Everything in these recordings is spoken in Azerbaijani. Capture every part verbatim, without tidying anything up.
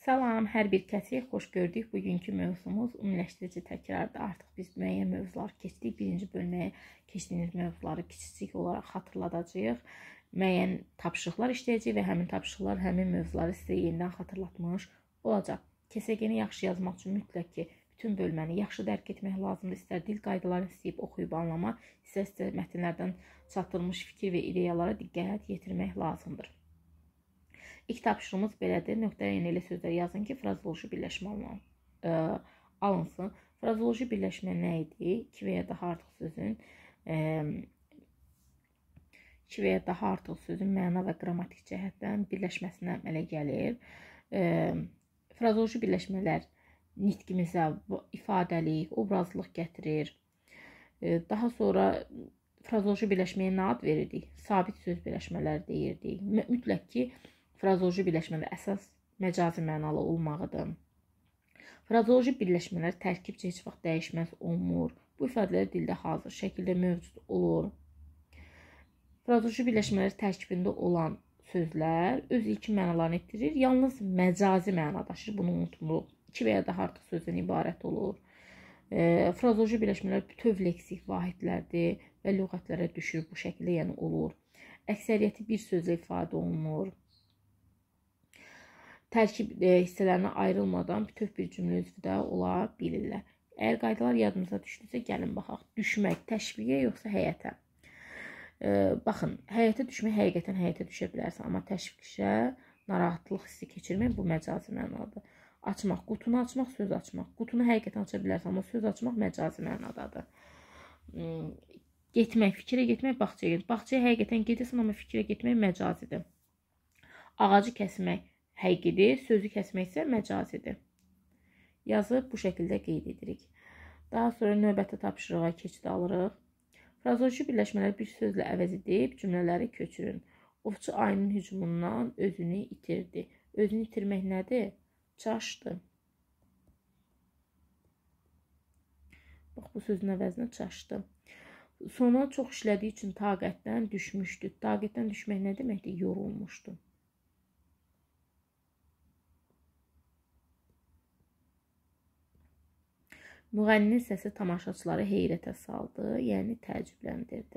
Salam, hər bir kəsi xoş gördük. Bugünkü mövzumuz ümumiləşdirici təkrardır. Artıq biz müəyyən mövzular keçdik. Birinci bölməyə keçdiyimiz mövzuları kiçik olaraq xatırladacağıq. Müəyyən tapşırıqlar işləyəcək və həmin tapşırıqlar, həmin mövzuları sizə yenidən xatırlatmış olacaq. Kesegeni yaxşı yazmaq üçün mütləq ki, bütün bölməni yaxşı dərk etmək lazımdır. İstər dil qaydalarını istəyib oxuyub anlamaq, istər mətnlərdən çatdırılmış fikir və ideyalara diqqət yetirmək lazımdır. İlk tapşırığımız belədir. Nöqtəli ilə sözlər yazın ki, frazoloji birləşmə ə, alınsın. Frazoloji birləşmə nə idi? İki və ya daha artıq sözün ə, iki və ya daha artıq sözün məna və qrammatik cəhətdən birləşməsinə əmələ gəlir. Ə, frazoloji birləşmələr nitqimizə ifadəlik, obrazlıq gətirir. Ə, daha sonra frazoloji birləşməyə nə ad verirdik? Sabit söz birləşmələri deyirdik. Mütləq ki, frazoloji birləşmələr əsas məcazi mənalı olmağıdır. Frazoloji birləşmələr tərkibcə heç vaxt dəyişməz olmur. Bu ifadələr dildə hazır şəkildə mövcud olur. Frazoloji birləşmələr tərkibində olan sözlər öz ilkin mənalarını itirir. Yalnız məcazi məna daşır. Bunu unutmuruq. İki və ya daha artıq sözdən ibarət olur. E, frazoloji birləşmələr bütöv leksik vahidlərdir və lüğətlərə düşür. Bu şəkildə yəni olur. Əksəriyyəti bir sözlə ifadə olunur. Tərkib hissələrinə ayrılmadan bütöv bir cümlə üzvü də ola bilirlər. Əgər qaydalar yadınıza düşdüsə, gəlin baxaq. Düşmək təşviqə yoxsa həyətə? E, baxın, həyətə düşmək həqiqətən həyətə düşə bilərsən, amma təşviqə narahatlıq hissi keçirmək bu məcazi mənadır. Açmaq, qutunu açmaq, söz açmaq. Qutunu həqiqətən aça bilərsən, amma söz açmaq məcazi mənadadır. E, getmək, fikrə getmək, bağçaya getmək. Bağçaya həqiqətən gedirsən, amma fikrə getmək məcazidir. Ağacı kəsmək həqiqidir, sözü kəsmək isə məcazidir. Yazıb bu şəkildə qeyd edirik. Daha sonra növbəti tapşırığa keçid alırıq. Frazoloji birləşmələr bir sözlə əvəz edib cümlələri köçürün. Ovçu ayının hücumundan özünü itirdi. Özünü itirmək nədir? Çaşdı. Bax, bu sözün əvəzinə çaşdı. Sonra çox işlədiyi üçün taqətdən düşmüşdü. Taqətdən düşmək nə deməkdir? Yorulmuşdu. Müğənninin səsi tamaşaçıları heyrətə saldı, yəni təəccübləndirdi.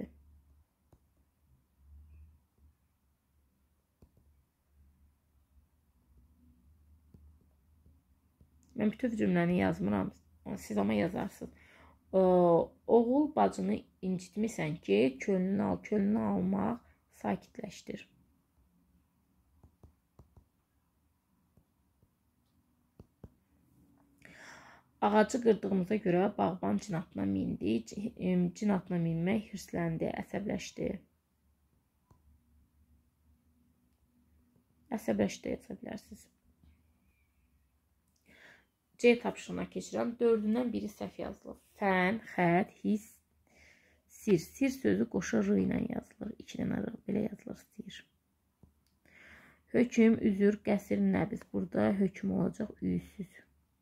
Mən bütöv cümləni yazmıram, siz amma yazarsınız. Oğul bacını incitmisən ki, könlünü al, könlünü almaq sakitləşdir. Ağacı qırdığımıza görə bağban cin atına mindi. Cin atına minmək hirsləndi, əsəbləşdi. Əsəbləşdi yaza bilərsiniz. C tapşırığına keçirəm. Dördündən biri səhv yazılır. Fən, xət, his, sir. Sir sözü qoşa r ilə yazılır. İki dənə r belə yazılır, sir. Hökm, üzür, qəsir, nəbiz. Burada hökm olacaq, üysüz.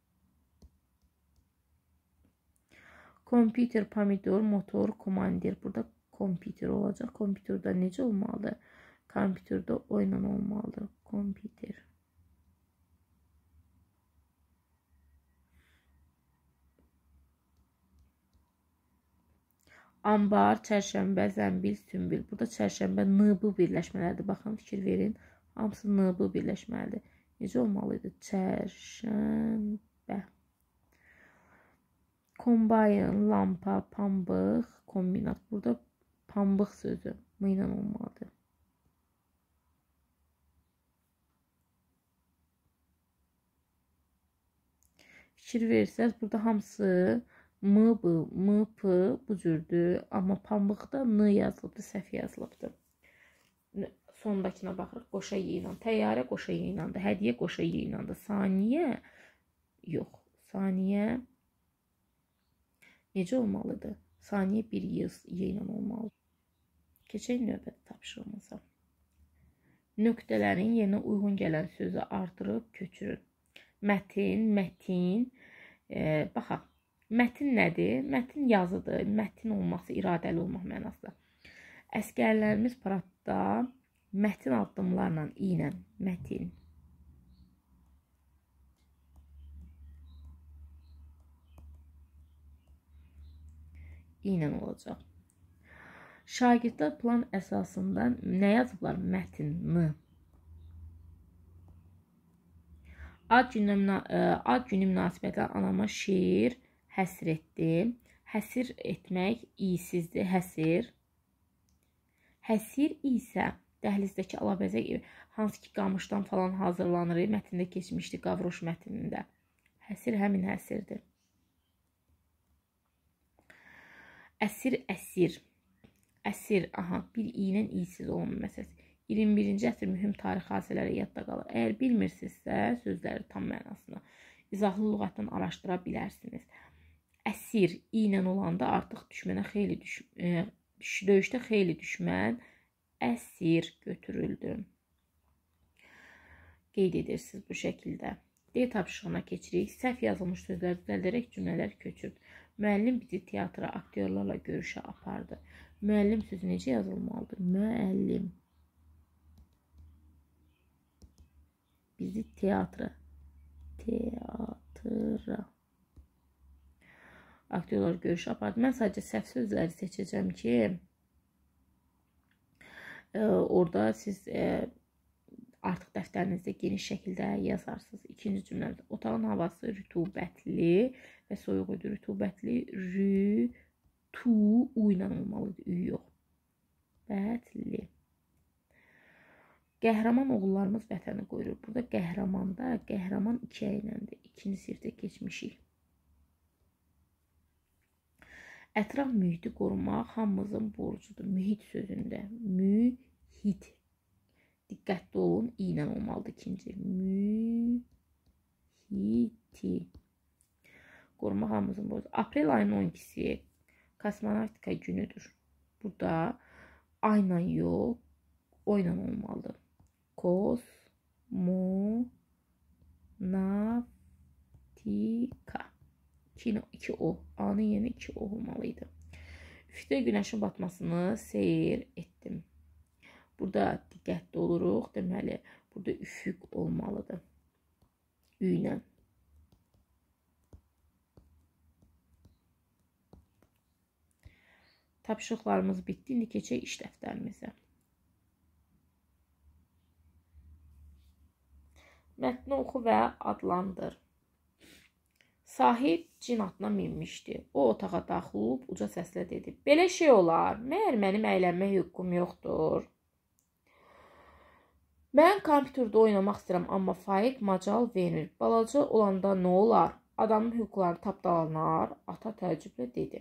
Kompüter, pomidor, motor, komandir. Burada kompüter olacaq. Kompüterdə necə olmalıdır? Kompüterdə oyla olmalıdır. Kompüter. Ambar, çərşənbə, zəmbil, sümbül. Burada çərşənbə, n-bu birləşmələrdir. Baxın, fikir verin. Hamısı n-bu birləşməlidir. Necə olmalıydı? Çərşənbə. Kombayn, lampa, pambıq, kombinat. Burada pambıq sözü m ilə olmalıdır. Fikir verirsəz, burada hamısı m, b, m, p bu cürdür. Amma pambıqda n yazılıbdır, səhv yazılıbdır. Sondakına baxırıq, qoşa y ilə. Təyyarə qoşa y iləndir. Hədiyə qoşa y iləndir. Saniyə yox. Saniyə necə olmalıdır? Saniyə bir y ilə olmalıdır. Keçək növbəti tapşırığımıza. Nöqtələrin yerinə uyğun gələn sözü artırıb köçürün. Mətin, mətin. E, baxaq. Mətin nədir? Mətin yazıdır. Mətin olması iradəli olmaq mənasında. Əskərlərimiz paradda mətin addımlarla ilə mətin. i ilə olacaq. Şagirdlər plan əsasında nə yazıblar? Mətni. Ad günü, ad günü münasibətilə anama şeir həsr etdim. Həsir etmək isizdir, həsir. Həsir isə dəhlizdəki alabəzək evi, hansı ki qamışdan falan hazırlanır, mətndə keçmişdi, qavroş mətnində. Həsir həmin həsirdir. Əsir, əsir. Əsir, aha, bir i ilə isiz olma məsələsi. iyirmi birinci əsr mühüm tarix hadisələri yadda qalır. Əgər bilmirsinizsə, sözləri tam mənasını izahlı lüğətdən araşdıra bilərsiniz. Əsir, i ilə olanda artıq düşmənə xeyli düş e, döyüşdə xeyli düşmən əsir götürüldü. Qeyd edirsiniz bu şəkildə. D tapşırığına keçirik. Səhv yazılmış sözlər düzəldərək cümlələr köçürt. Müəllim bizi teatra aktyorlarla görüşə apardı. Müəllim sözü necə yazılmalıdır? Müəllim bizi teatra teatra aktyorlar görüşə apardı. Mən sadəcə səhv sözləri seçəcəm ki, e, orada siz e, artıq dəftərinizdə geniş şəkildə yazarsınız. İkinci cümlədə otağın havası rütubətli və soyuq idi. Rütubətli, rü, tu, u ilə olmalıdır, ü yox. Bətli. Qəhrəman oğullarımız vətəni qoyur. Burada qəhrəmanda, qəhrəman iki əyləndir. İkinci sinifdə keçmişik. Ətraf mühiti qorumaq hamımızın borcudur. Mühit sözündə. Mühit. Diqqətli olun, i ilə olmalıdır ikinci. Mühiti. Qorumaq hamımızın borcudur. Aprel ayının on ikisi kosmonavtika günüdür. Burada ayla yox, o ilə olmalıdır. Kosmonavtika. iki o. A'nın yeni iki o olmalıydı. Üfüqdə günəşin batmasını seyir etdim. Burada diqqətli oluruq. Deməli, burada üfüq olmalıdır. Ü ilə. Tapşırıqlarımız bitdi. İndi keçək iş dəftərimizə. Mətni oxu və adlandır. Sahib cin atına minmişdi. O otağa daxil olub uca səslə dedi. Belə şey olar. Məyər mənim əylənmə hüququm yoxdur? Mən kompüterdə oynamaq istəyirəm, amma Faiq macal verir. Balaca olanda nə olar? Adamın hüquqları tapdalanar. Ata təəccüblə dedi.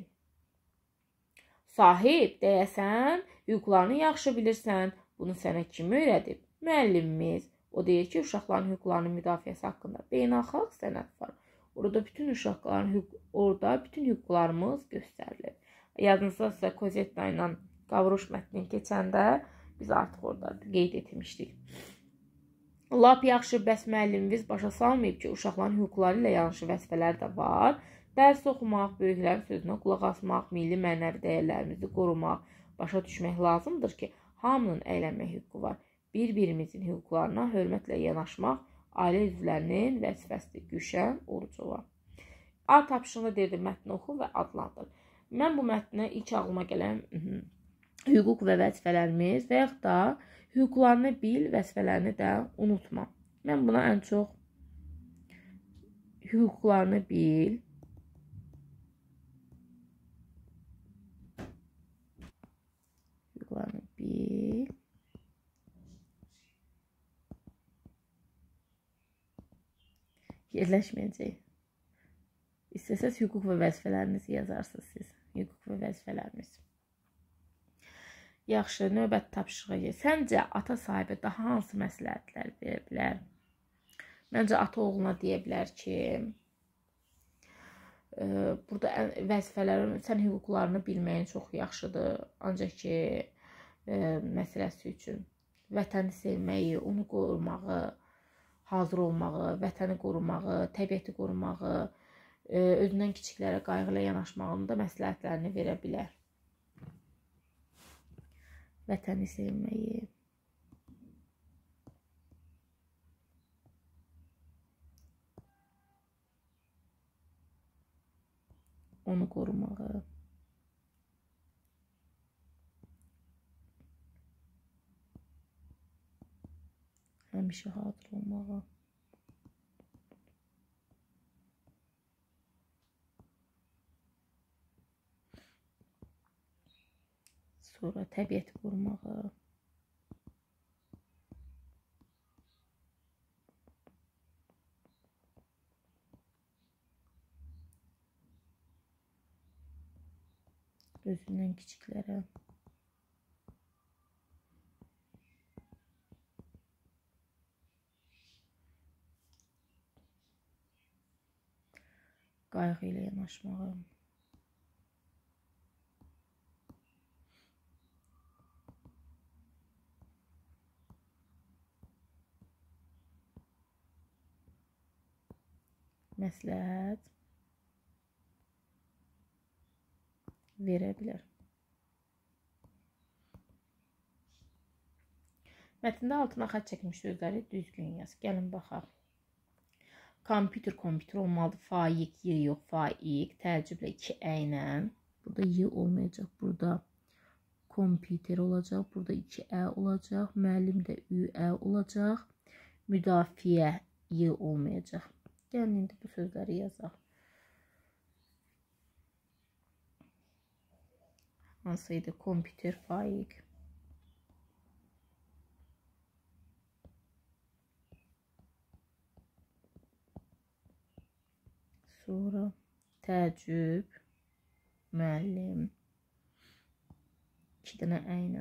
Sahib, deyəsən, hüquqlarını yaxşı bilirsən. Bunu sənə kim öyrədib? Müəllimimiz. O deyir ki, uşaqların hüquqlarının müdafiəsi haqqında beynəlxalq sənəd var. Orada bütün uşaqların, orada bütün hüquqlarımız göstərilir. Yadınızda Kozetta ilə qavroş mətnini keçəndə biz artıq orada qeyd etmişdik. Lap yaxşı, bəs müəllimimiz başa salmayıb ki, uşaqların hüquqları ilə yanaşı vəzifələri də var. Dərs oxumaq, böyüklərin sözünə qulaq asmaq, milli mənəvi dəyərlərimizi qorumaq, başa düşmək lazımdır ki, hamının əylənmə hüququ var. Bir-birimizin hüquqlarına hörmətlə yanaşmaq ailə üzvlərinin vəzifəsidir. Gülşən Orucova. A tapşırığında deyirdi, mətni oxu və adlandır. Mən bu mətnə ilk ağlıma gələn hüquq və vəzifələrimiz və yaxud da hüquqlarını bil, vəzifələrini də unutma. Mən buna ən çox hüquqlarını bil, hüquqlarını bil, yerləşməyəcək. İstəsəz hüquq və vəzifələrinizi yazarsınız siz. Hüquq və vəzifələriniz. Yaxşı, növbət tapşırığı. Səncə ata sahibi daha hansı məsləhətlər verə bilər? Məncə ata oğluna deyə bilər ki, e, burada vəzifələrin, sən hüquqlarını bilməyin çox yaxşıdır. Ancaq ki, e, məsələsi üçün vətəni sevməyi, onu qorumağı, hazır olmağı, vətəni qorumağı, təbiəti qorumağı, özündən kiçiklərə qayğı ilə yanaşmağının da məsləhətlərini verə bilər. Vətəni sevməyi, onu qorumağı, həmişə hazır olmağa. Sonra təbiəti qorumağı. Özündən kiçiklərə. Qayğı ilə yanaşmağı. Məsləhət verə bilər. Mətndə altına xətt çəkmiş sözləri düzgün yaz. Gəlin baxaq. Kompüter, kompüter olmalıdır. Faiq, y yox, faiq. Təəccüblə iki ə ilə. Burada y olmayacaq. Burada kompüter olacaq. Burada iki ə olacaq. Müəllim də ü ə olacaq. Müdafiə y olmayacaq. Gəlin indi bu sözləri yazaq. Hansıydı? Kompüter, faiq. Sonra təəccüb, müəllim, iki dənə ə ilə.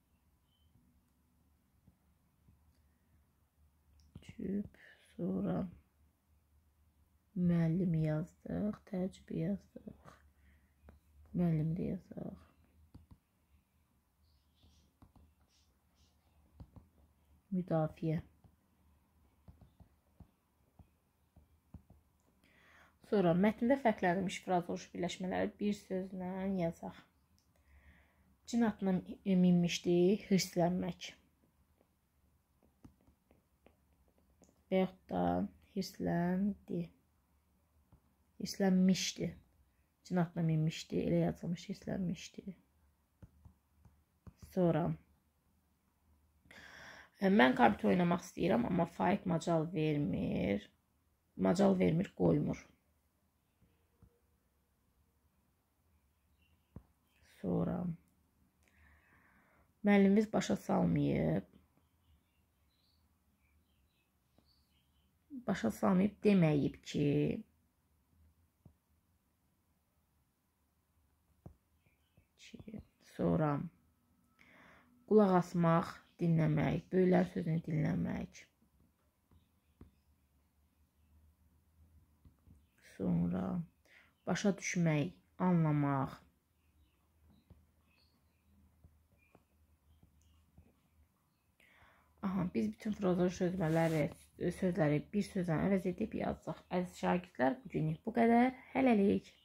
Təəccüb, sonra müəllimi yazdıq, təəccübü yazdıq, müəllimi də yazdıq. Müdafiə. Sonra mətndə fərqlənmiş frazoloji birləşmələri bir sözlə yazaq. Cin atına minmişdi, hirslənmək. Və yaxud da hirsləndi. Hirslənmişdi. Cin atına minmişdi, elə yazılmış, hirslənmişdi. Sonra mən kompüter oynamaq istəyirəm, amma faiq macal vermir. Macal vermir, qoymur. Sonra müəllimimiz başa salmayıb. Başa salmayıb deməyib ki, sonra qulaq asmaq, dinləmək, böyüklər sözünü dinləmək. Sonra başa düşmək, anlamaq. Aha, biz bütün frazoloji sözləri, sözləri bir sözlə əvəz edib yazacaq. Əziz şagirdlər, bugünlük bu qədər. Hələlik.